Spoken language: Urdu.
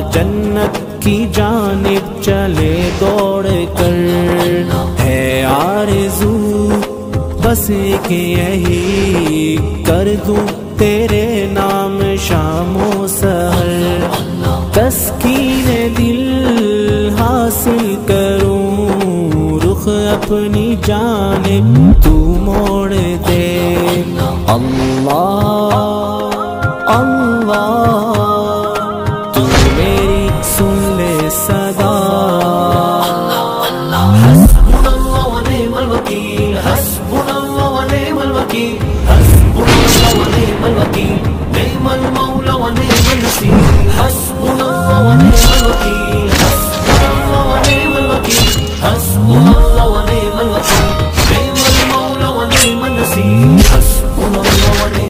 جنت کی جانب چلے دوڑ کر، ہے آرزو بس کہ یہی کر دوں تیرے نام شام و سحر، تسکین دل حاصل کروں، رخ اپنی جانب تو موڑ دے۔ اللہ